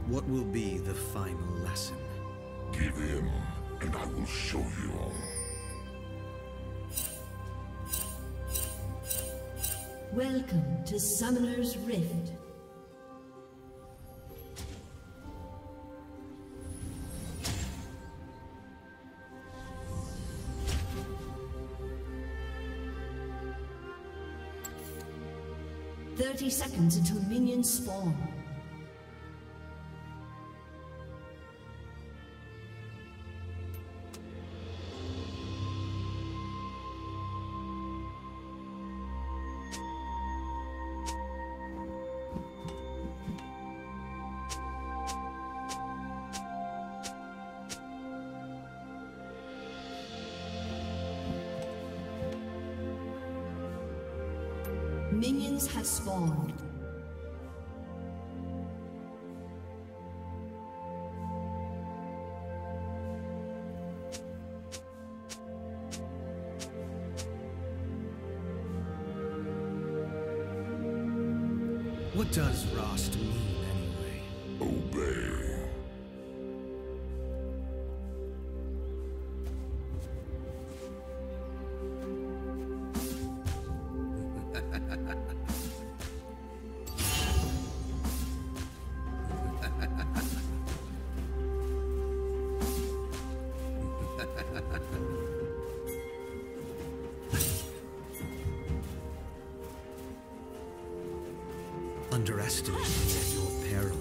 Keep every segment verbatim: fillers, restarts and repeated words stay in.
What will be the final lesson? Give in, and I will show you. Welcome to Summoner's Rift. Thirty seconds until minions spawn. Minions have spawned. What does Rost mean anyway? Obey. Underestimate me at your peril.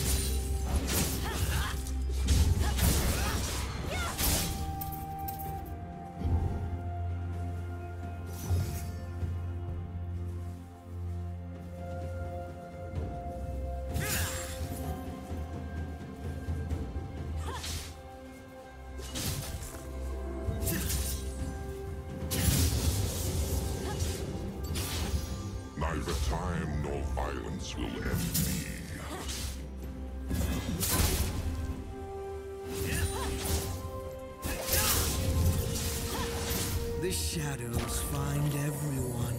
Neither time nor violence will end me. The shadows find everyone.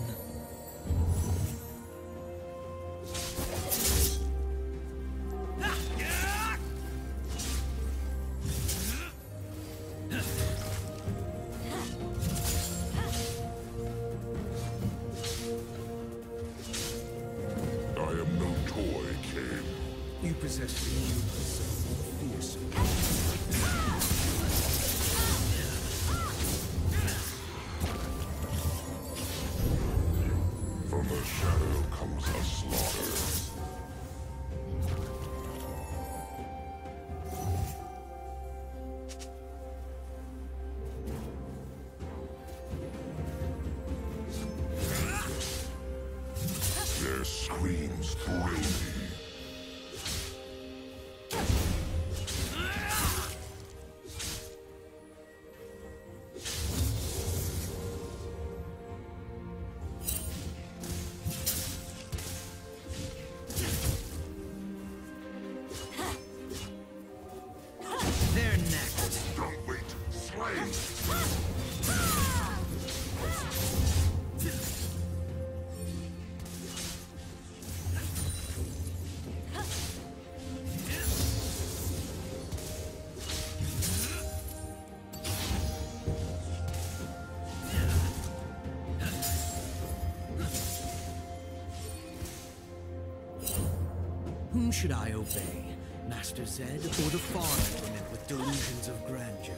I am no toy, Kayne. You possess the youth of fearsome. From the shadow comes a slaughter. Their screams thrill me. They're next. Don't wait, slay! Whom should I obey? Master Zed or the Fawn implement with delusions of grandeur?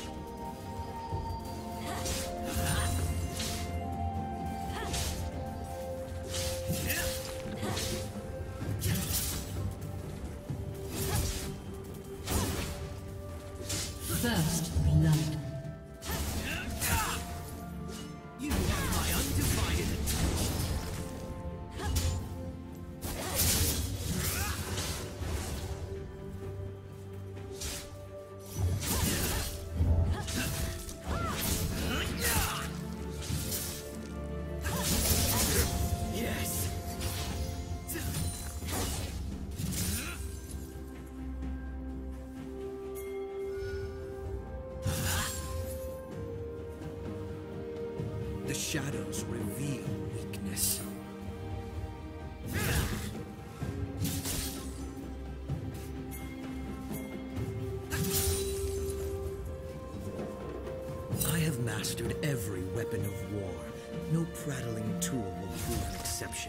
First blood. You have my undivided attention. Yes. The shadows reveal weakness. mastered every weapon of war. No prattling tool will prove an exception.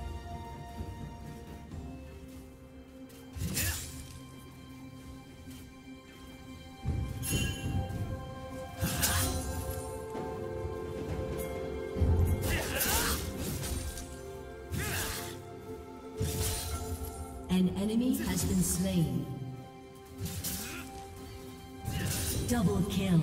An enemy has been slain. Double kill.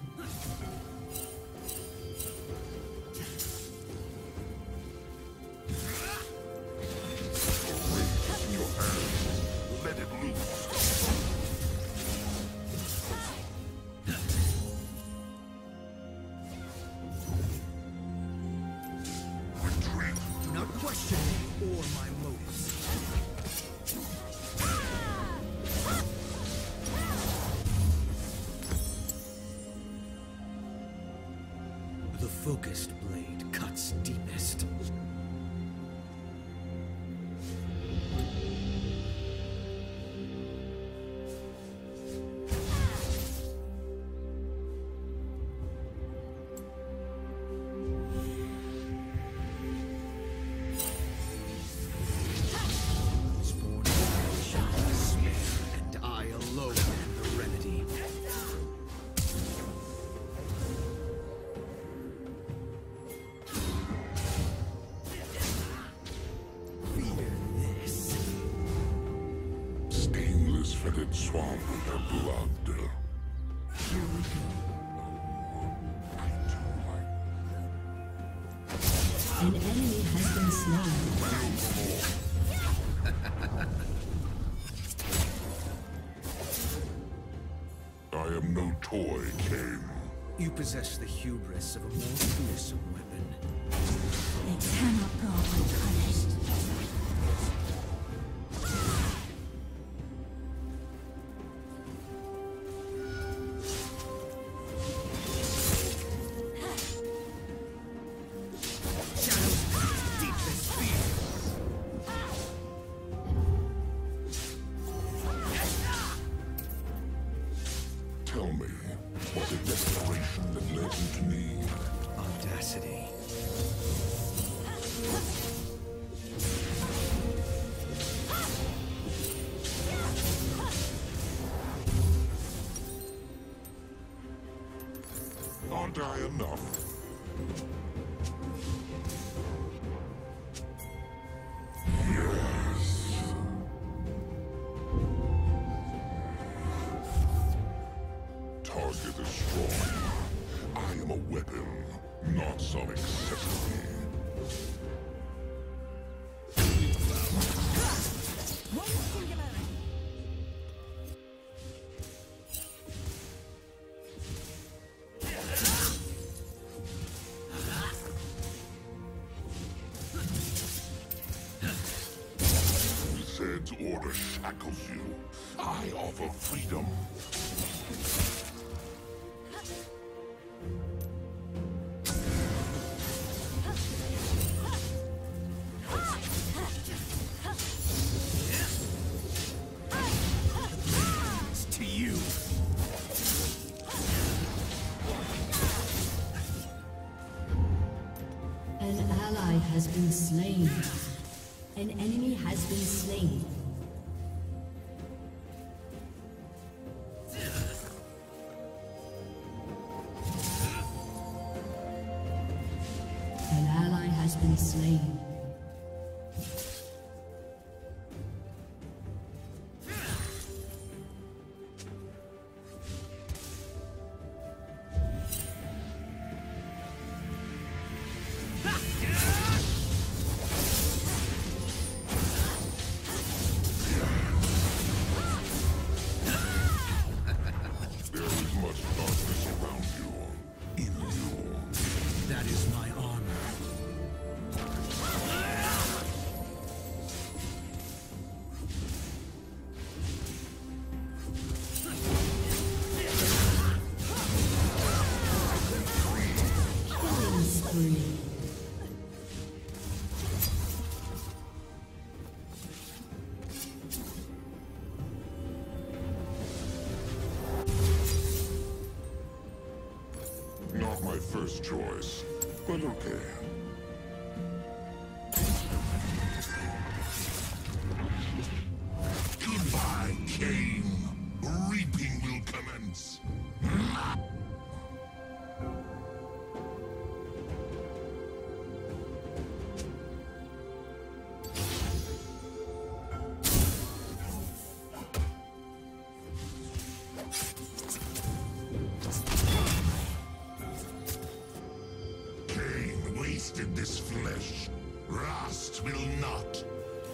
The focused blade cuts deepest. Spawn shall be spared, and I alone am the remedy. Fetid swamp with their blood. Here we go. An enemy has been slain. I am no toy, Kayne. You possess the hubris of a more fearsome weapon. They cannot go unpunished. Tell me, was it desperation that led you to me? Audacity. Aren't I enough? Target destroyed. I am a weapon, not some accessory. Zed's order shackles you. I offer freedom. An ally has been slain. An enemy has been slain. An ally has been slain. That is my honor. my first choice, but okay. Goodbye, Kayne. Reaping will commence. Kayne wasted this flesh. Rust will not.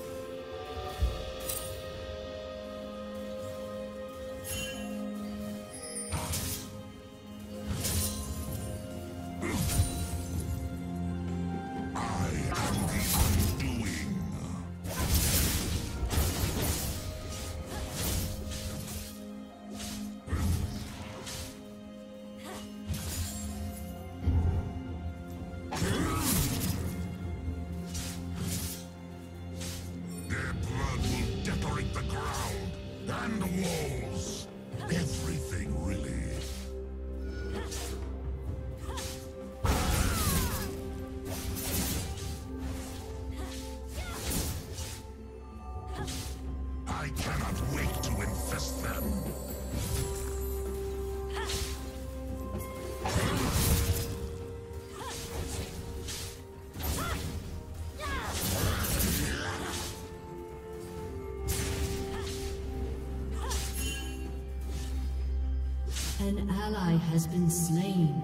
An ally has been slain.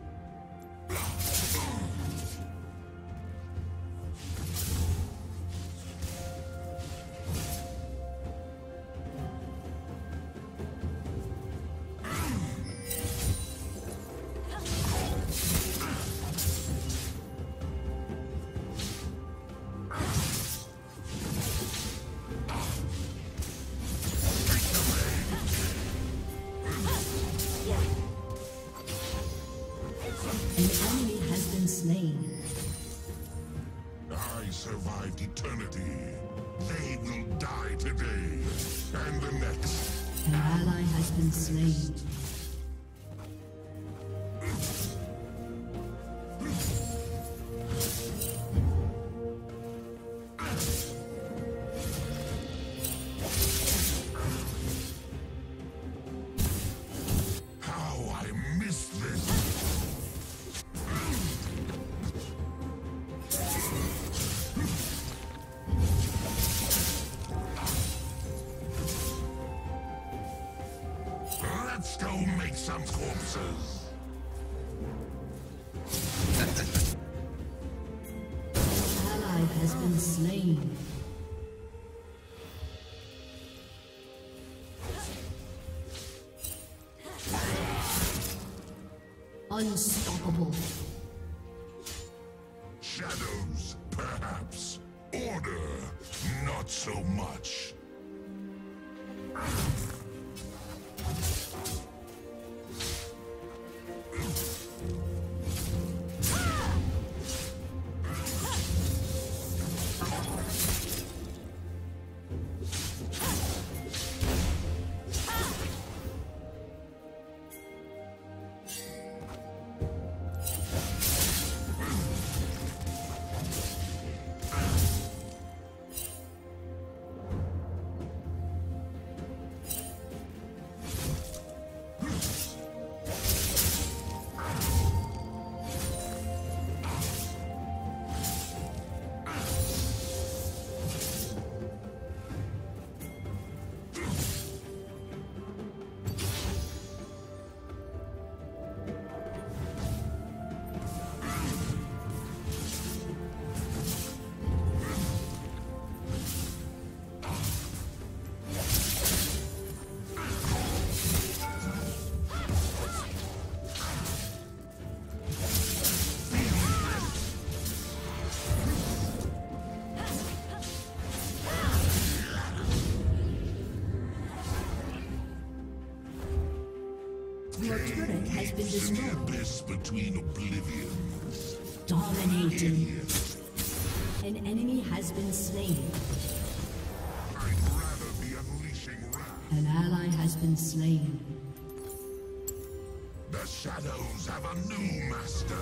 I survived eternity. They will die today, and the next. An ally has been slain. Let's go make some corpses. Ally has been slain. Unstoppable. Shadows, perhaps. Order, not so much. Your turret has been destroyed. Abyss between oblivions. Dominating. An enemy has been slain. I'd rather be unleashing wrath. An ally has been slain. The shadows have a new master.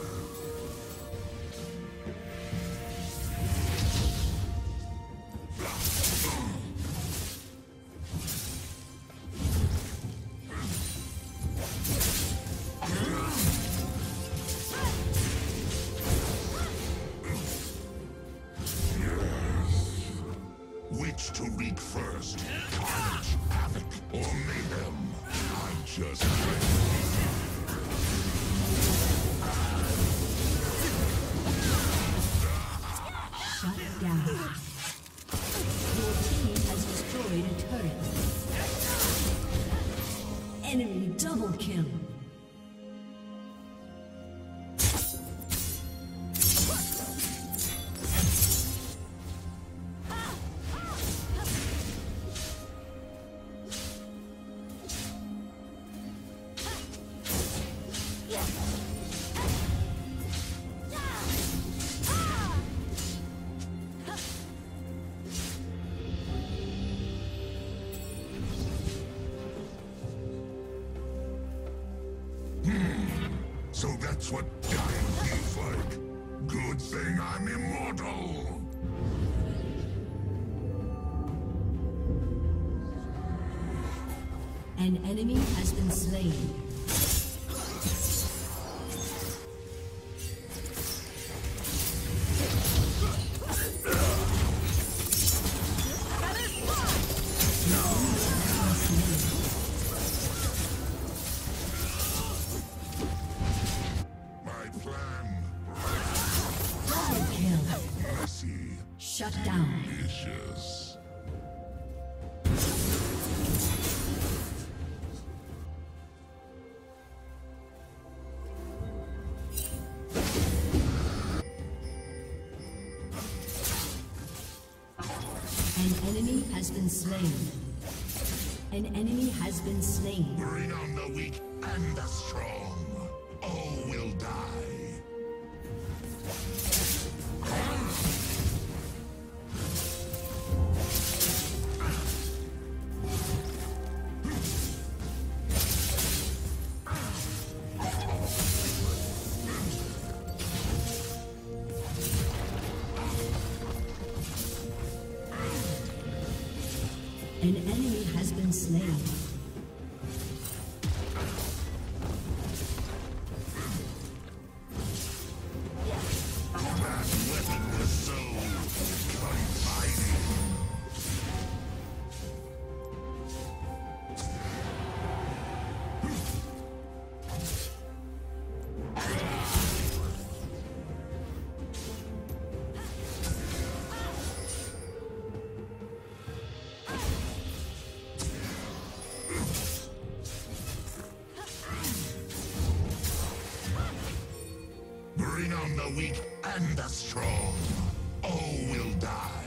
Which to wreak first? Carnage, havoc, or mayhem? I'm just Shut down. Your team has destroyed a turret. Enemy double kill. So that's what dying feels like. Good thing I'm immortal. An enemy has been slain. Shut down. Delicious. An enemy has been slain. An enemy has been slain. Bring on the weak and the strong. All will die. An enemy has been slain. That weapon was so confiding. Bring on the weak and the strong. All will die.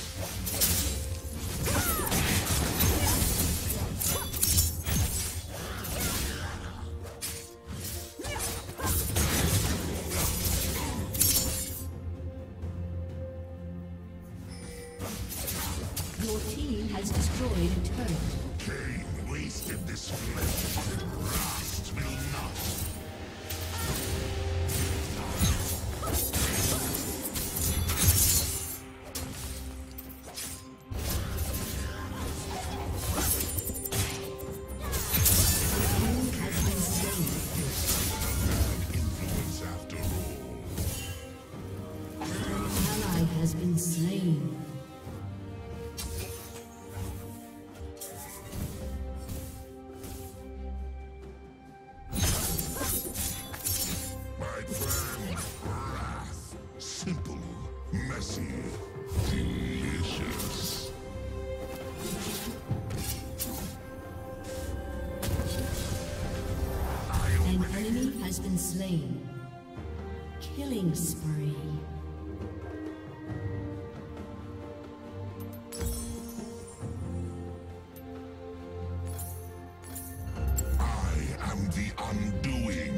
Your team has destroyed a turret. Kayne wasted this flesh. Rust will not. Has been slain. My plan, wrath. Simple, messy, delicious. An enemy has been slain. Killing spree. The undoing.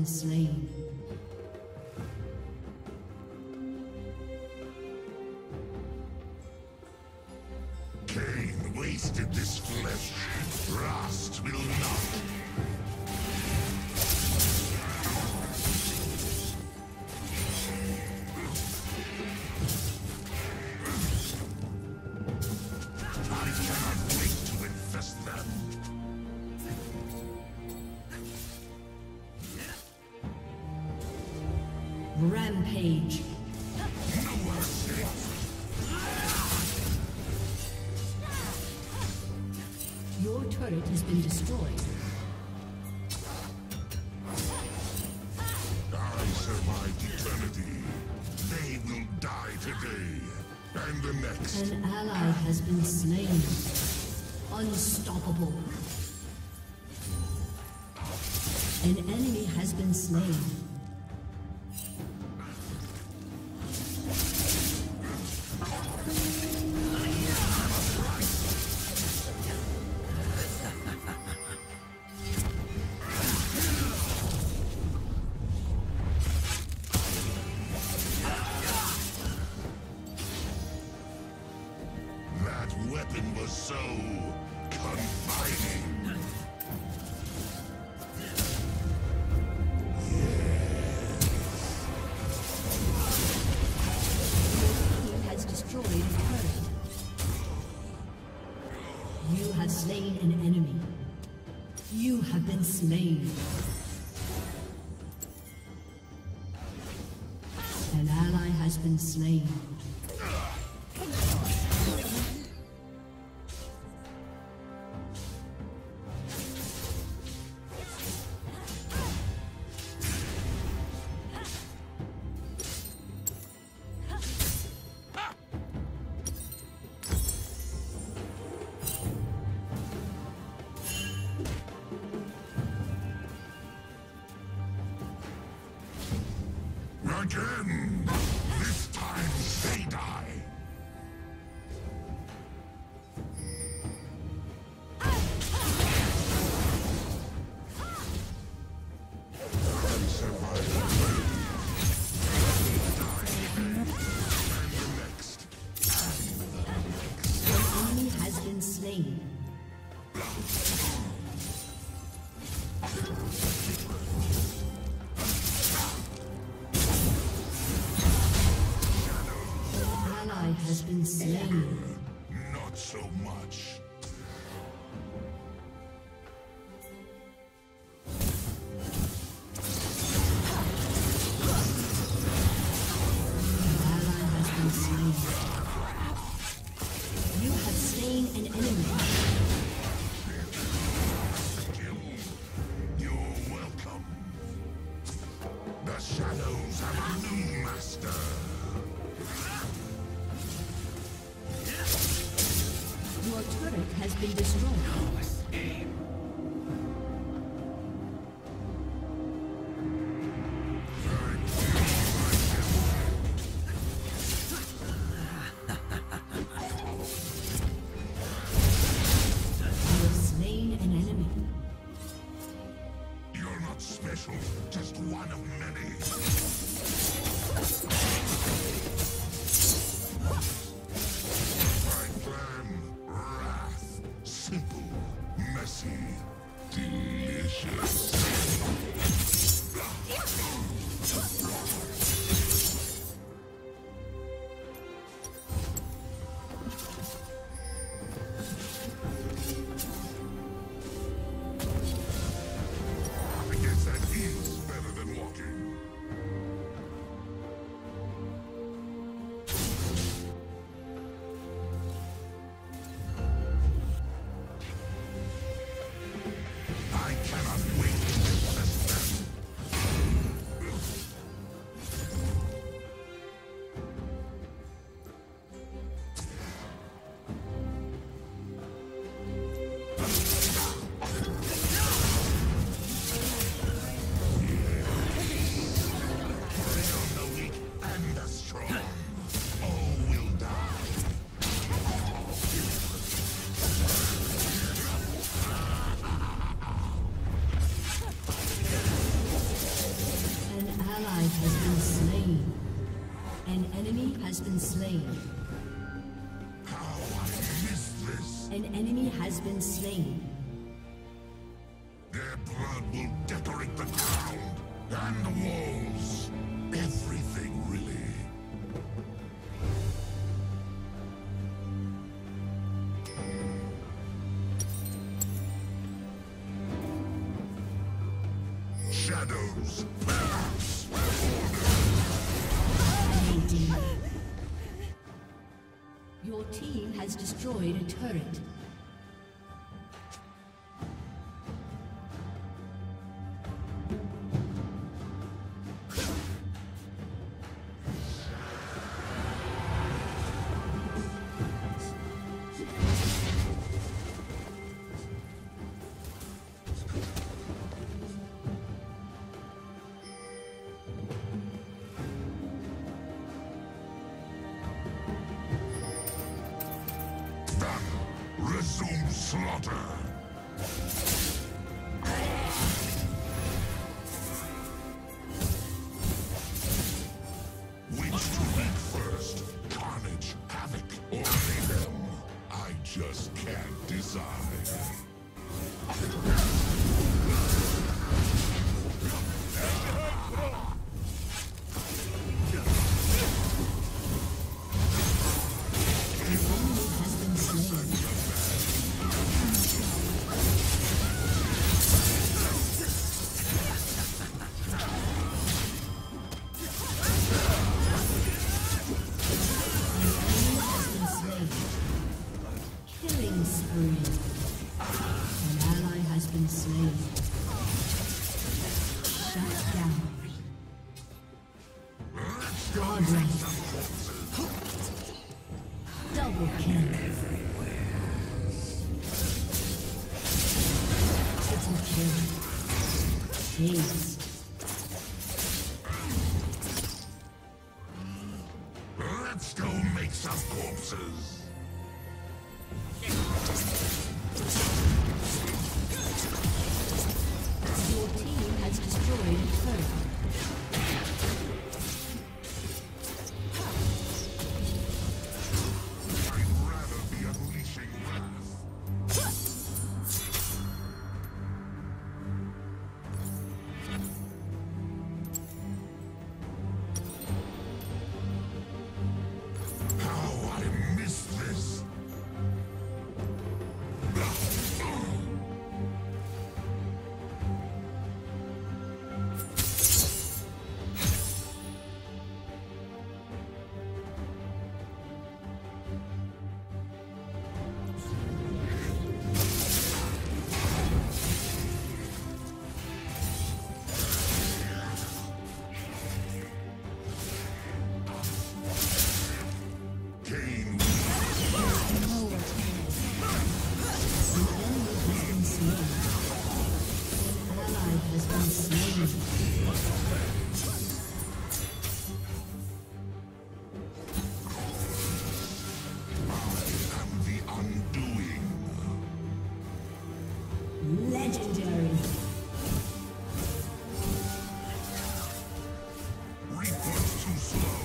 been slain. Kayne wasted this flesh. Rust will not. Rampage. Your turret has been destroyed. I survived eternity. They will die today. And the next. An ally has been slain. Unstoppable. An enemy has been slain. Weapon was so confining. He has destroyed a turret. You have slain an enemy. You have been slain. An ally has been slain. Again! This time they die! I survived and the next. An enemy has been slain. Has been slain. Not so much. An ally has been slain. You have slain an enemy. You're welcome. The shadows have a new master. Your turret has been destroyed. You have slain an enemy. You're not special, just one of many. Simple, messy, delicious. I guess that is better than walking. I cannot wait to test them. slain. How I missed this! An enemy has been slain. Their blood will decorate the ground and the walls. Everything, really. Shadows, paths, Dominating. Your team has destroyed a turret. resume slaughter. Which to eat first? Carnage, havoc, or mayhem? I just can't decide. Let's go make some corpses. Your team has destroyed a turret. Kayne. Legendary. Reaper's too slow.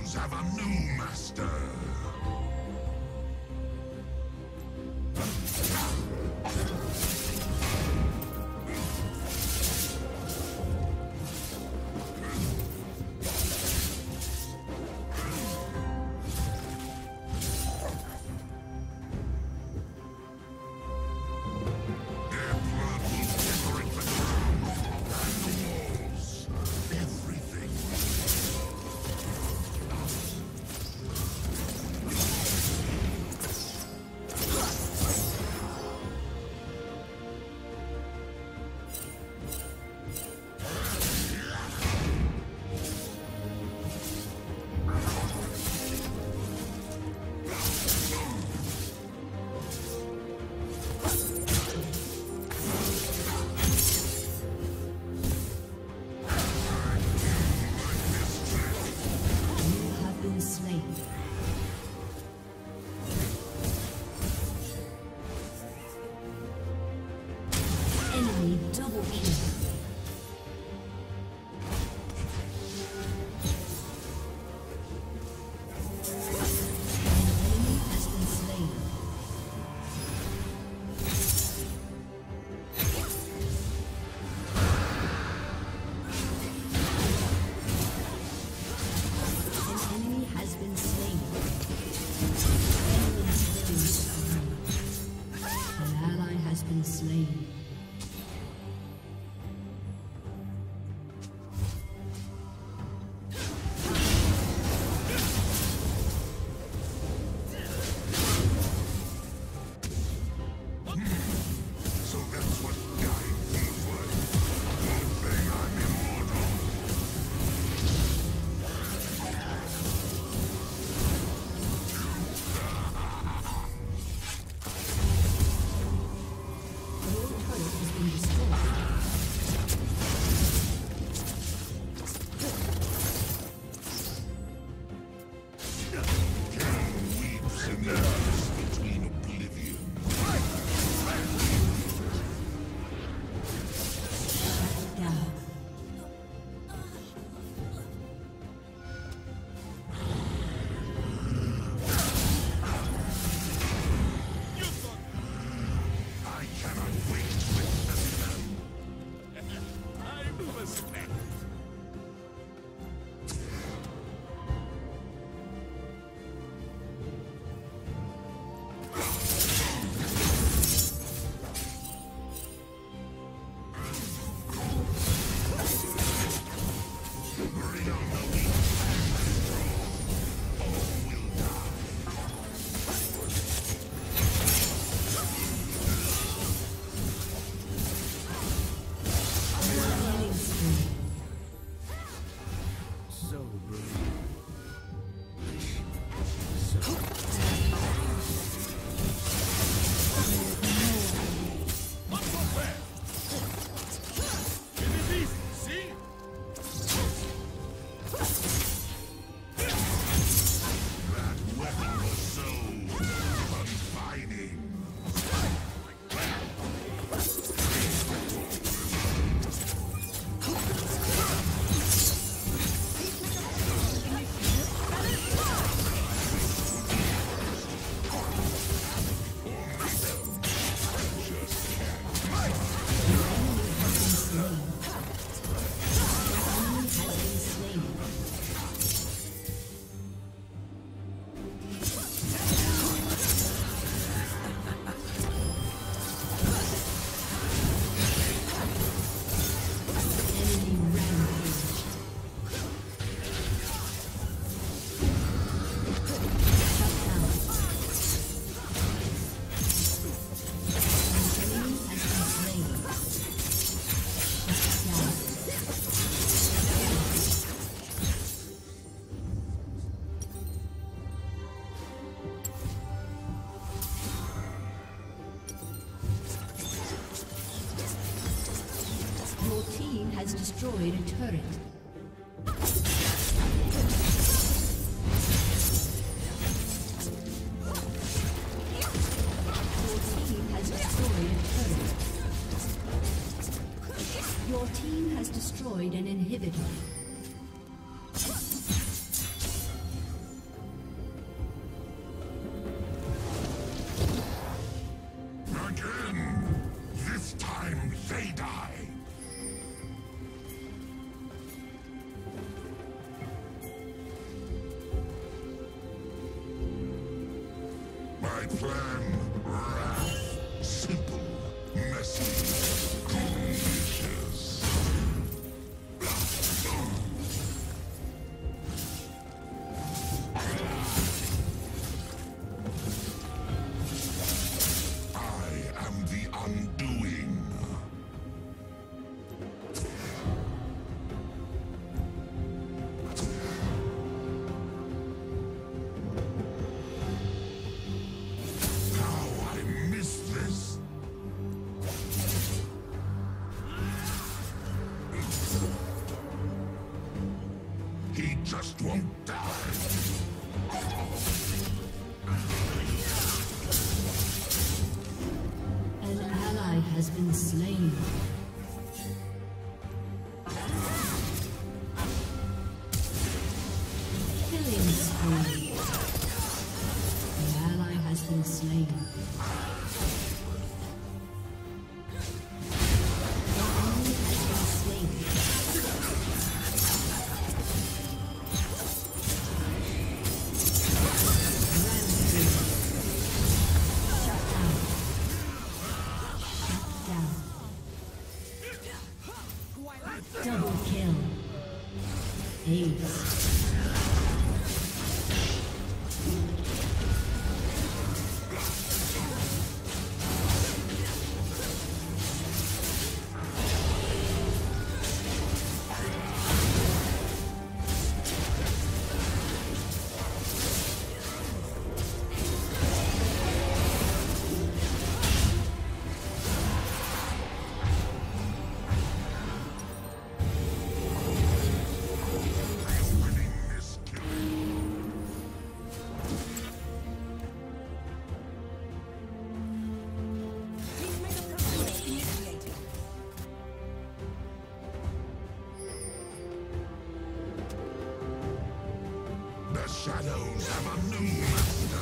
Shadows have a new master. Destroyed a turret. Your team has destroyed a turret. Your team has destroyed an inhibitor. plan, wrath, simple, messy, delicious. I am the undoing. Just won't die. An ally has been slain. Killing spree. An ally has been slain. Double kill. Ace. Shadows have a new master.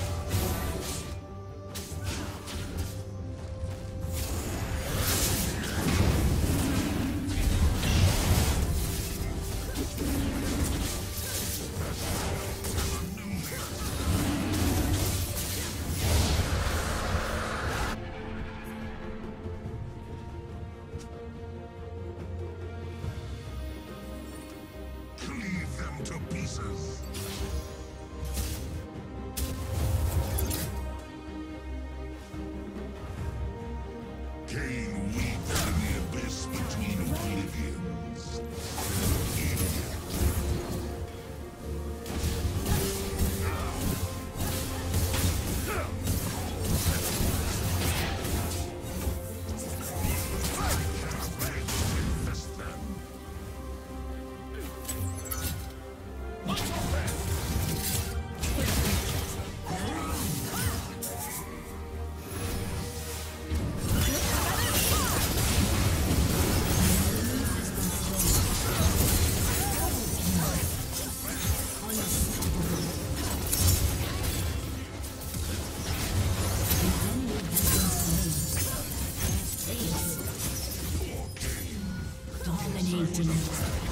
Cleave them to pieces. Kayne weeps in the abyss between oblivions. Dominating.